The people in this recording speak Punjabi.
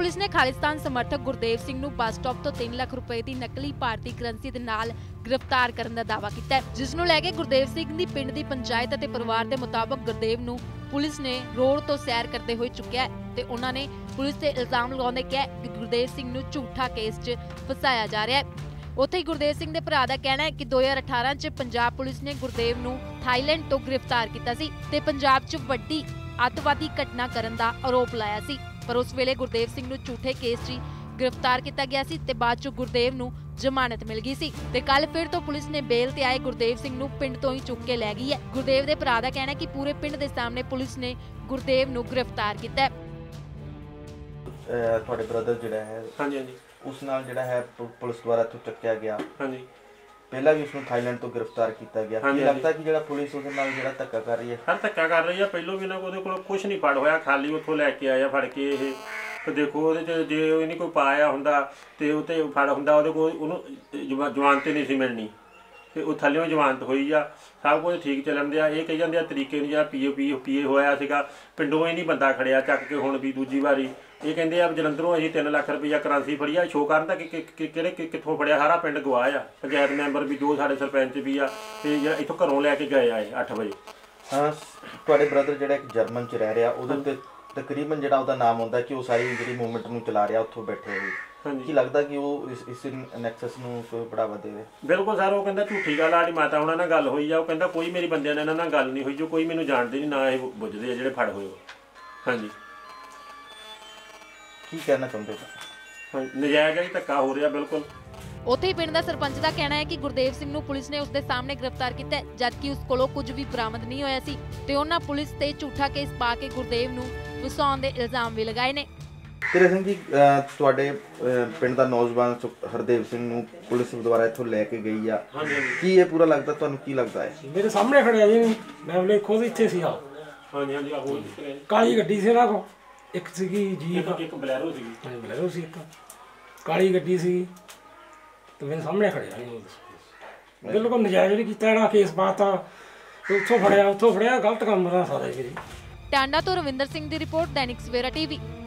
पुलिस ने खालिस्तान समर्थक गुरदेव सिंह नूं बस स्टॉप तो 3 लाख रुपए की नकली भारतीय करंसी दे नाल गिरफ्तार करने का दावा किया है, जिस नूं लैके गुरदेव सिंह दी पिंड दी पंचायत अते परिवार के मुताबक गुरदेव नूं पुलिस ने रोड तो सैर करते हुए चुक्या है ते उन्हां ने पुलिस ते इल्जाम लगाउंदे कहा कि गुरदेव सिंह नूं झूठा केस 'च फसाया जा रहा है। उत्थे ही गुरदेव सिंह दे भरा दा कहना है कि 2018 च पंजाब पुलिस ने गुरदेव नूं थाईलैंड तो गिरफ्तार किया सी ते पंजाब च वड्डी अतवादी घटना करन दा आरोप लाया सी, पर उस वेले गुरदेव सिंह नूं झूठे केस 'च गिरफ्तार किया गया सी ते बाद च गुरदेव नूं जमानत मिल गई सी ते कल फिर तो पुलिस ने बेल ते आए गुरदेव सिंह नूं पिंड तो ही चुक के लै गई है। गुरदेव दे भरा दा कहना है कि पूरे पिंड दे सामने पुलिस ने गुरदेव नूं गिरफ्तार किया है। ਤੁਹਾਡੇ ਬ੍ਰਦਰ ਜਿਹੜਾ ਹੈ ਹਾਂਜੀ ਹਾਂਜੀ ਉਸ ਨਾਲ ਜਿਹੜਾ ਹੈ ਪੁਲਿਸ ਦੁਆਰਾ ਤੋਂ ਚੱਕਿਆ ਗਿਆ, ਹਾਂਜੀ ਪਹਿਲਾਂ ਵੀ ਉਸ ਨੂੰ ਥਾਈਲੈਂਡ ਤੋਂ ਗ੍ਰਿਫਤਾਰ ਕੀਤਾ ਗਿਆ। ਕੀ ਲੱਗਦਾ ਕਿ ਜਿਹੜਾ ਪੁਲਿਸ ਉਹਦੇ ਨਾਲ ਜਿਹੜਾ ਧੱਕਾ ਕਰ ਰਹੀ ਹੈ? ਹਰ ਧੱਕਾ ਕਰ ਰਹੀ ਆ। ਪਹਿਲੋਂ ਵੀ ਉਹਦੇ ਕੋਲ ਕੁਝ ਨਹੀਂ ਫੜ ਹੋਇਆ, ਖਾਲੀ ਉੱਥੋਂ ਲੈ ਕੇ ਆਇਆ ਫੜ ਕੇ ਇਹ ਤੇ ਦੇਖੋ ਉਹਦੇ 'ਚ ਜੇ ਇਹਨੇ ਕੋਈ ਪਾਇਆ ਹੁੰਦਾ ਤੇ ਉਹ ਤੇ ਫੜ ਹੁੰਦਾ ਉਹਦੇ ਕੋਲ ਉਹਨੂੰ ਜ਼ਮਾਨਤ ਨਹੀਂ ਸੀ ਮਿਲਣੀ ਤੇ ਉਹ ਥੱਲਿਓਂ ਜ਼ਮਾਨਤ ਹੋਈ ਆ। ਸਭ ਕੁਝ ਠੀਕ ਚੱਲਣ ਦਿਆ। ਇਹ ਕਹੀ ਜਾਂਦੇ ਆ ਤਰੀਕੇ ਨੂੰ ਜਾਂ ਪੀਏ ਹੋਇਆ ਸੀਗਾ, ਪਿੰਡੋਂ ਹੀ ਨਹੀਂ ਬੰਦਾ ਖੜਿਆ ਚੱਕ ਕੇ ਹੁਣ ਵੀ ਦੂਜੀ ਵਾਰੀ। ਇਹ ਕਹਿੰਦੇ ਆ ਜਲੰਧਰੋਂ ਅਸੀਂ 3 ਲੱਖ ਰੁਪਈਆ ਕਰੰਸੀ ਫੜੀ ਆ। ਸ਼ੋਅ ਕਰਨ ਦਾ ਕਿਹੜੇ ਕਿੱਥੋਂ ਫੜਿਆ, ਸਾਰਾ ਪਿੰਡ ਗਵਾਹ ਆ, ਪੰਚਾਇਤ ਮੈਂਬਰ ਵੀ ਜੋ ਸਾਡੇ ਸਰਪੰਚ ਵੀ ਆ ਤੇ ਇੱਥੋਂ ਘਰੋਂ ਲੈ ਕੇ ਗਏ ਆ 8 ਵਜੇ। ਹਾਂ, ਤੁਹਾਡੇ ਬ੍ਰਦਰ ਜਿਹੜਾ ਇੱਕ ਜਰਮਨ 'ਚ ਰਹਿ ਰਿਹਾ, ਉਹਦੇ ਤੇ ਤਕਰੀਬਨ ਜਿਹੜਾ ਉਹਦਾ ਨਾਮ ਹੁੰਦਾ ਕਿ ਉਹ ਸਾਰੀ ਜਿਹੜੀ ਮੂਵਮੈਂਟ ਨੂੰ ਚਲਾ ਰਿਹਾ ਉੱਥੋਂ ਬੈਠੇ ਹੋਏ। ਕੀ ਲੱਗਦਾ ਕਿ ਉਹ ਇਸ ਨੈਕਸਸ ਨੂੰ ਕੋਈ ਬੜਾਵਾ ਦੇਵੇ? ਬਿਲਕੁਲ ਸਰ, ਉਹ ਕਹਿੰਦਾ ਝੂਠੀ ਗੱਲ ਆ। ਸਾਡੀ ਮਾਤਾ ਉਹਨਾਂ ਨਾਲ ਗੱਲ ਹੋਈ ਆ, ਉਹ ਕਹਿੰਦਾ ਕੋਈ ਮੇਰੀ ਬੰਦਿਆਂ ਨਾਲ ਇਹਨਾਂ ਨਾਲ ਗੱਲ ਨਹੀਂ ਹੋਈ, ਜੋ ਕੋਈ ਮੈਨੂੰ ਜਾਣਦੇ ਨਹੀਂ, ਨਾ ਇਹ ਬੁੱਝਦੇ ਆ ਜਿਹੜੇ ਫੜ ਹੋਏ। ਹਾਂਜੀ, ਕੀ ਕਹਿਣਾ ਚਾਹੁੰਦੇ ਹੋ? ਨਜਾਇਜ਼ ਹੀ ਧੱਕਾ ਹੋ ਰਿਹਾ ਬਿਲकुल। ਉੱਥੇ ਹੀ ਪਿੰਡ ਦਾ ਸਰਪੰਚ ਦਾ ਕਹਿਣਾ ਹੈ ਕਿ ਗੁਰਦੇਵ ਸਿੰਘ ਨੂੰ ਪੁਲਿਸ ਨੇ ਉਸ ਦੇ ਸਾਹਮਣੇ ਗ੍ਰਿਫਤਾਰ ਕੀਤਾ ਹੈ, ਜਦਕਿ ਉਸ ਕੋਲੋਂ ਕੁਝ ਵੀ ਬਰਾਮਦ ਨਹੀਂ ਹੋਇਆ ਸੀ ਤੇ ਉਹਨਾਂ ਪੁਲਿਸ ਤੇ ਝੂਠਾ ਕੇਸ ਪਾ ਕੇ ਗੁਰਦੇਵ ਨੂੰ ਫਸਾਉਣ ਦੇ ਇਲਜ਼ਾਮ ਵੀ ਲਗਾਏ ਨੇ। ਤੇਰੇ ਸਿੰਘ ਜੀ, ਤੁਹਾਡੇ ਪਿੰਡ ਦਾ ਨੌਜਵਾਨ ਹਰਦੇਵ ਸਿੰਘ ਨੂੰ ਪੁਲਿਸ ਦੁਆਰਾ ਇੱਥੋਂ ਲੈ ਕੇ ਗਈ ਆ, ਕੀ ਇਹ ਪੂਰਾ ਲੱਗਦਾ ਤੁਹਾਨੂੰ? ਕੀ ਲੱਗਦਾ ਹੈ? ਮੇਰੇ ਸਾਹਮਣੇ ਖੜਿਆ ਜੀ, ਮੈਂ ਬਲੇ ਖੁਦ ਇੱਥੇ ਸੀ। ਆ ਹਾਂਜੀ ਹਾਂਜੀ, ਕਾਲੀ ਗੱਡੀ ਸੀ ਉਹਨਾਂ ਕੋਲ, ਇੱਕ ਸੀਗੀ ਜੀਪ, ਇੱਕ ਬਲੈਰੋ ਸੀਗੀ। ਹਾਂਜੀ ਬਲੈਰੋ ਸੀ, ਇੱਕ ਕਾਲੀ ਗੱਡੀ ਸੀ ਤੇ ਮੇਰੇ ਸਾਹਮਣੇ ਖੜਿਆ ਜੀ। ਬਿਲਕੁਲ ਨਜਾਇਜ਼ ਨਹੀਂ ਕੀਤਾ, ਜਿਹੜਾ ਕੇਸ ਪਾਤਾ ਉੱਥੋਂ ਫੜਿਆ ਗਲਤ ਕੰਮ ਦਾ ਸਾਰਾ ਜੀ। ਟਾਂਡਾ ਤੋਂ ਰਵਿੰਦਰ ਸਿੰਘ ਦੀ ਰਿਪੋਰਟ, ਦੈਨਿਕ ਸਵੇਰਾ ਟੀਵੀ।